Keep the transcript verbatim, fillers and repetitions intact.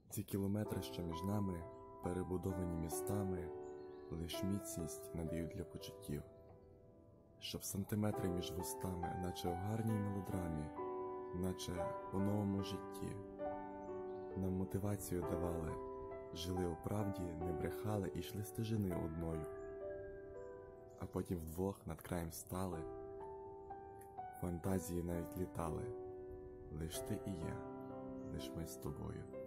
Ці кілометри, що між нами, перебудовані містами, лиш міцність надають для почуттів, щоб сантиметри між вустами, наче в гарній мелодрамі, наче у новому житті, нам мотивацію давали, жили у правді, не брехали і йшли стежиною одною, а потім вдвох над краєм стали, фантазії навіть літали, лиш ти і я, лиш ми з тобою.